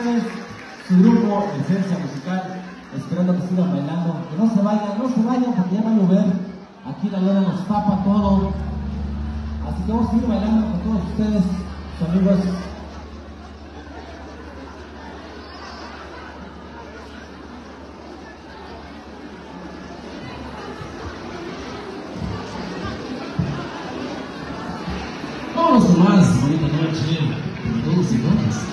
ustedes su grupo, Esencia Musical, esperando que sigan bailando, que no se vayan porque ya va a llover, aquí la luna nos tapa todo, así que vamos a seguir bailando con todos ustedes, sus amigos. Vamos con más bonita noche para todos y todas.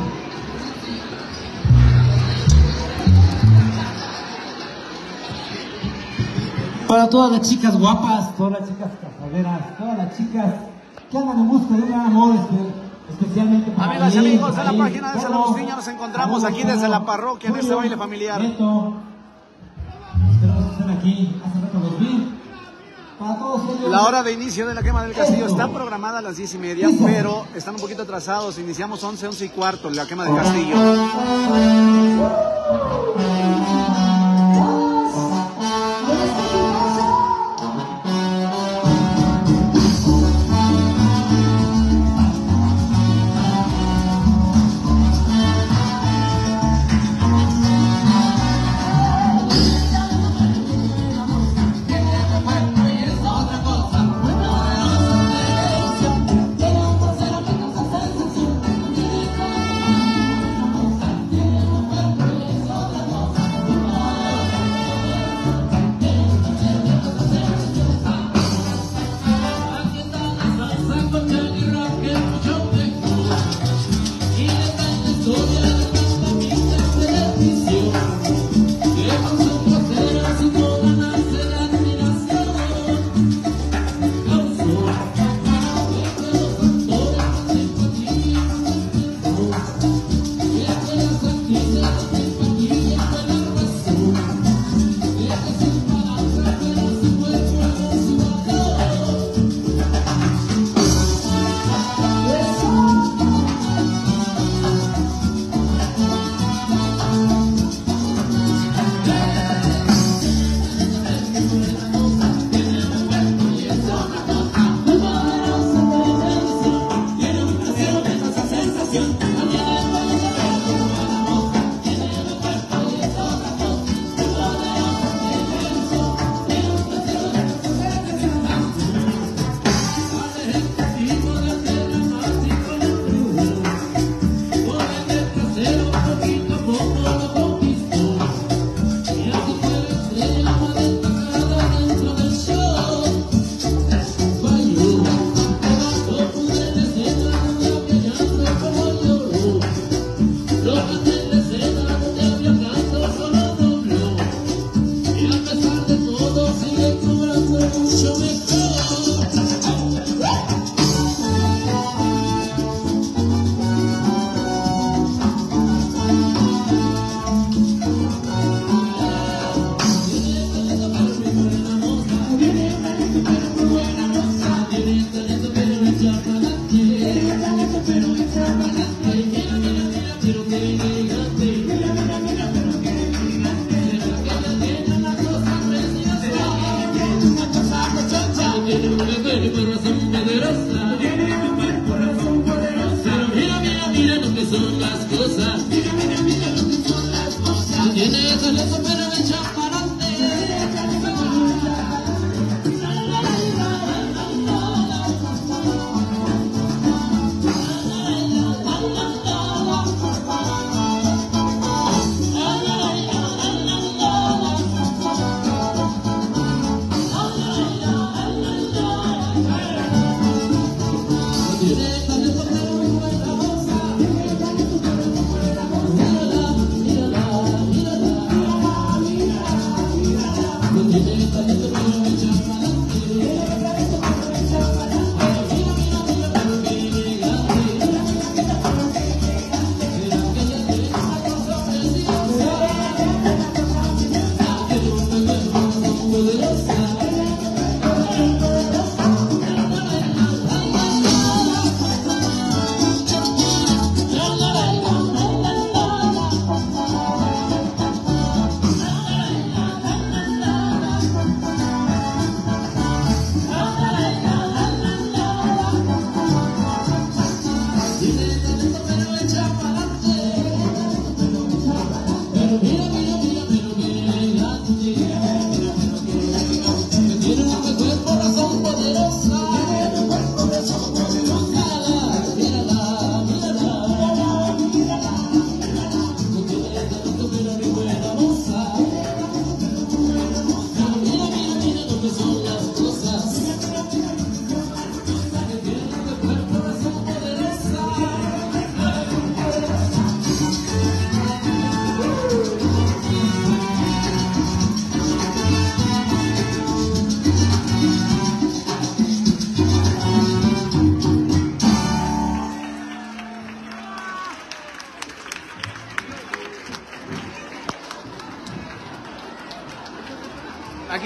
Para todas las chicas guapas, todas las chicas casaderas, todas las chicas que andan en busca de un amor especialmente para amigas y amigos de la página de San Agustín, ya nos encontramos aquí desde la parroquia en este baile familiar. Espero que estén aquí, hace rato los vi. Para todos ellos. La hora de inicio de la quema del castillo está programada a las 10:30, pero están un poquito atrasados. Iniciamos 11:15 la quema del castillo.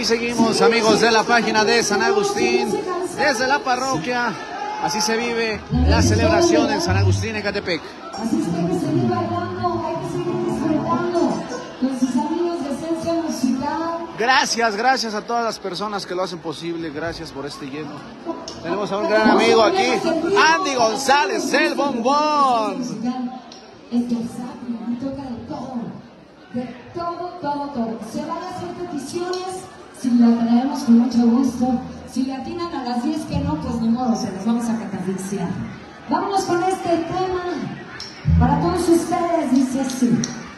aquí seguimos, amigos de la página de San Agustín, desde la parroquia. Así se vive la celebración en San Agustín, Ecatepec. Así es que hay que seguir bailando, hay que seguir disfrutando con sus amigos de Esencia Musical. Gracias a todas las personas que lo hacen posible. Gracias por este lleno. Tenemos a un gran amigo aquí, Andy González, el bombón. Es versátil, y toca de todo. Se van a hacer peticiones, si la traemos con mucho gusto. Si le atinan a las 10 que no, pues ni modo, se los vamos a catafixiar. Vámonos con este tema. Para todos ustedes, dice así.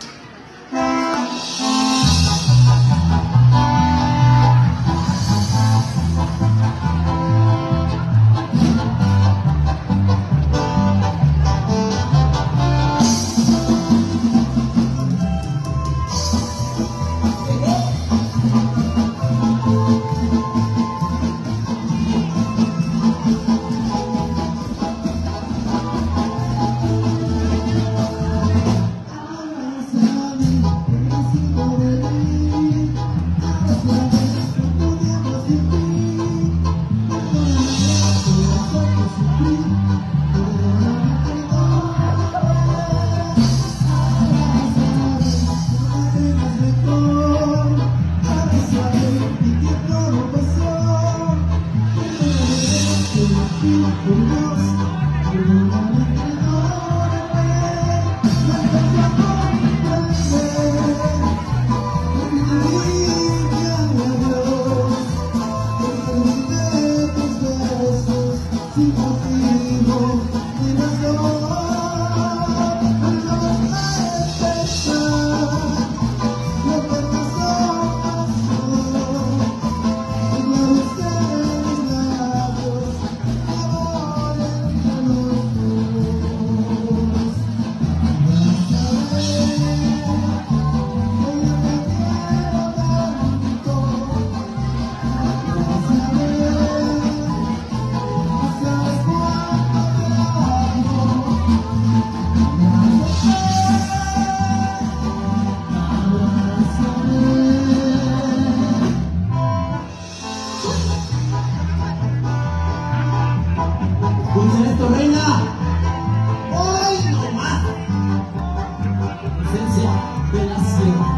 Escucha esto, reina. Hoy no más. Esencia de la sierra.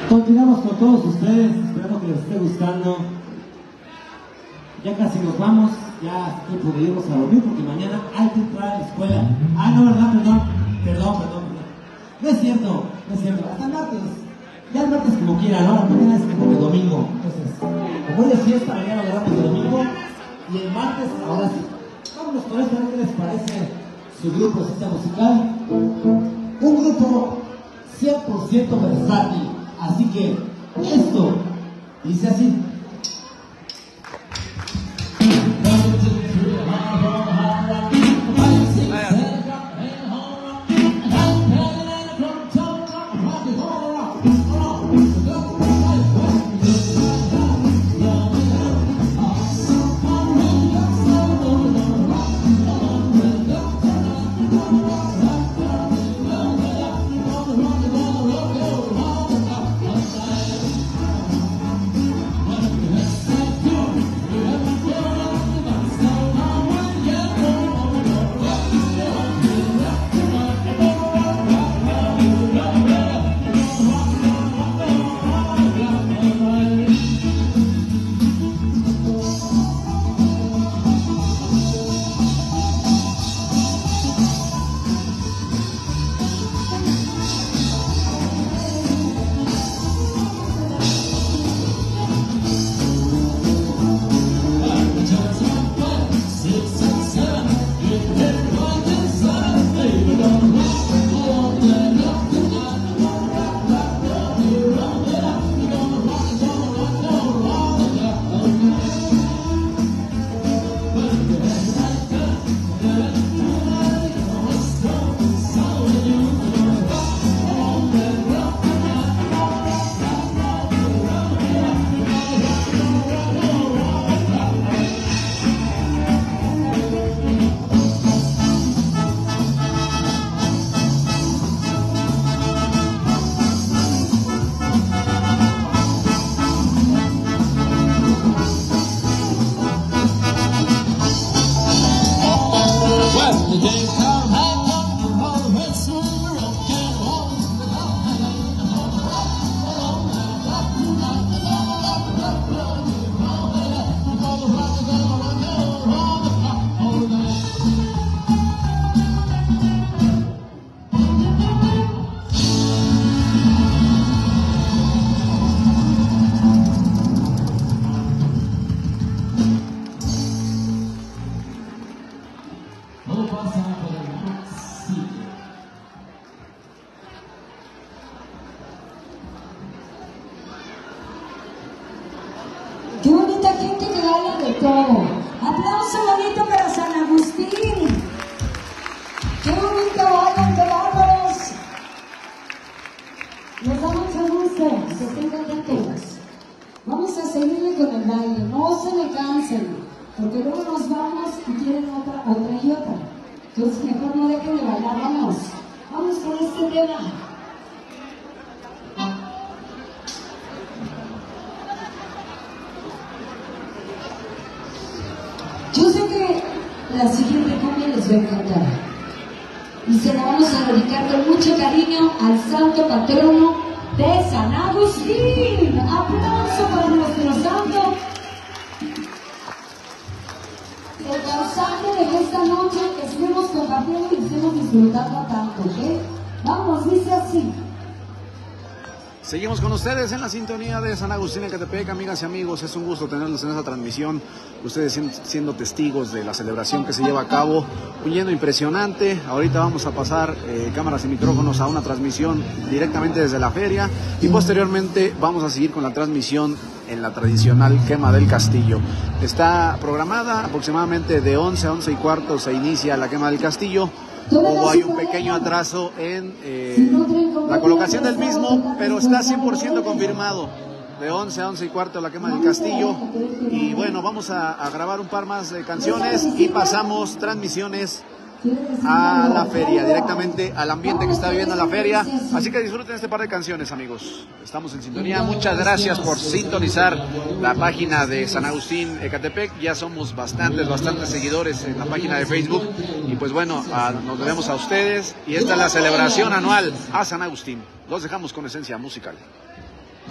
Continuamos con todos ustedes, esperando que les esté gustando. Ya casi nos vamos, ya es tiempo de irnos a dormir porque mañana hay que entrar a la escuela. Ah, no, ¿verdad? Perdón. No es cierto, hasta el martes. Ya el martes como quiera, ¿no? Mañana es como que domingo. Entonces, como hoy es fiesta, mañana agarramos el domingo. Y el martes, ahora sí. Vámonos con esto, ¿qué les parece su grupo Cita Musical? Un grupo 100% versátil. Así que esto dice así. Qué bonita gente que baila de todo. Aplauso bonito para San Agustín. Qué bonito bailan, qué bárbaros. Nos da mucho gusto, se estén contentos. Vamos a seguirle con el baile, no se me cansen, porque luego nos vamos y quieren otra y otra. Entonces mejor no dejen de bailar, vamos con este tema. Yo sé que la siguiente cumbia les va a encantar y se la vamos a dedicar con mucho cariño al santo patrono de San Agustín. Aplauso para nuestro santo, el causante de esta noche que estemos compartiendo y estemos disfrutando tanto, ¿ok? Vamos, dice así. Seguimos con ustedes en la sintonía de San Agustín, Ecatepec, amigas y amigos. Es un gusto tenerlos en esta transmisión. Ustedes siendo testigos de la celebración que se lleva a cabo. Un lleno impresionante. Ahorita vamos a pasar cámaras y micrófonos a una transmisión directamente desde la feria. Y posteriormente vamos a seguir con la transmisión en la tradicional quema del castillo. Está programada aproximadamente de 11 a 11 y cuarto. Se inicia la quema del castillo. O hay un pequeño atraso en la colocación del mismo, pero está 100% confirmado. De 11 a 11 y cuarto la quema del castillo. Y bueno, vamos a grabar un par más de canciones y pasamos transmisiones a la feria, directamente al ambiente que está viviendo la feria. Así que disfruten este par de canciones, amigos. Estamos en sintonía. Muchas gracias por sintonizar la página de San Agustín Ecatepec. Ya somos bastantes seguidores en la página de Facebook. Y pues bueno, nos debemos a ustedes. Y esta es la celebración anual a San Agustín. Los dejamos con esencia musical.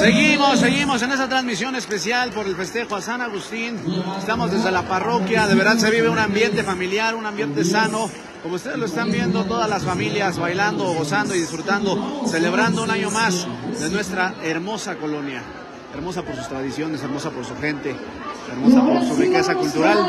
Seguimos en esa transmisión especial por el festejo a San Agustín. Estamos desde la parroquia, de verdad se vive un ambiente familiar, un ambiente sano. Como ustedes lo están viendo, todas las familias bailando, gozando y disfrutando, celebrando un año más de nuestra hermosa colonia. Hermosa por sus tradiciones, hermosa por su gente, hermosa por su riqueza cultural.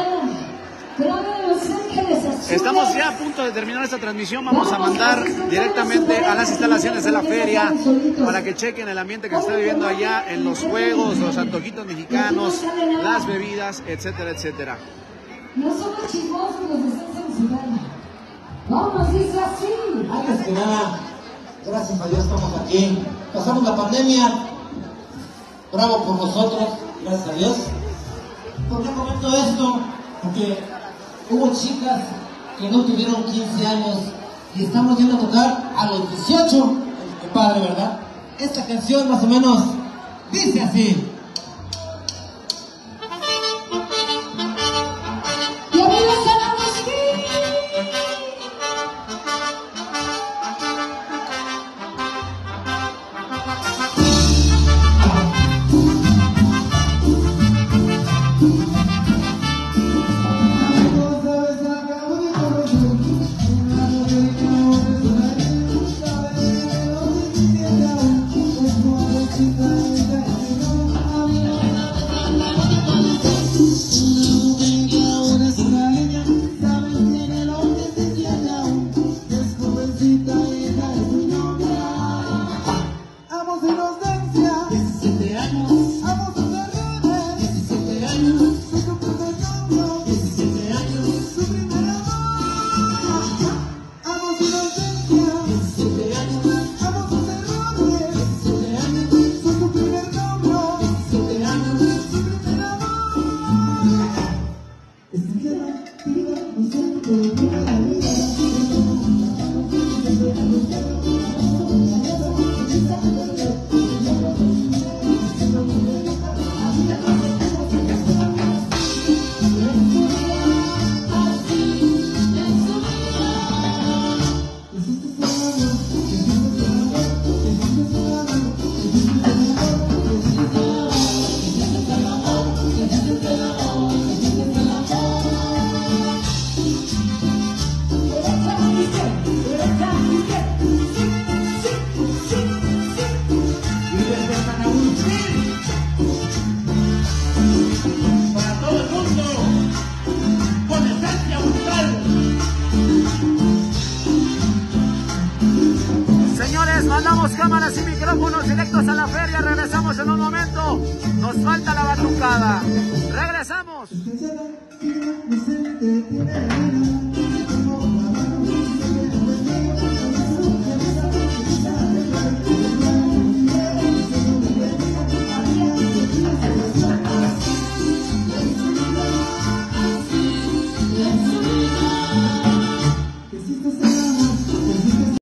Estamos ya a punto de terminar esta transmisión. Vamos a mandar directamente a las instalaciones de la feria para que chequen el ambiente que se está viviendo allá en los juegos, los antojitos mexicanos, las bebidas, etcétera, etcétera. No somos chismosos, nos están censurando. Vamos, dice así. Antes que nada, gracias a Dios estamos aquí. Pasamos la pandemia. Bravo por nosotros, gracias a Dios. ¿Por qué comento esto? Porque hubo chicas que no tuvieron 15 años y estamos yendo a tocar a los 18. Qué padre, ¿verdad? Esta canción más o menos dice así. ¡Y arriba San Agustín! Mandamos cámaras y micrófonos directos a la feria. Regresamos en un momento. Nos falta la batucada. Regresamos.